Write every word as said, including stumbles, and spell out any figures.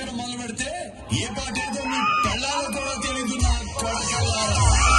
మొదలు పెడితే ఏ పాట ఏదో మీ పెళ్ళాలో కూడా తెలియదు నా కొడకల్లారా.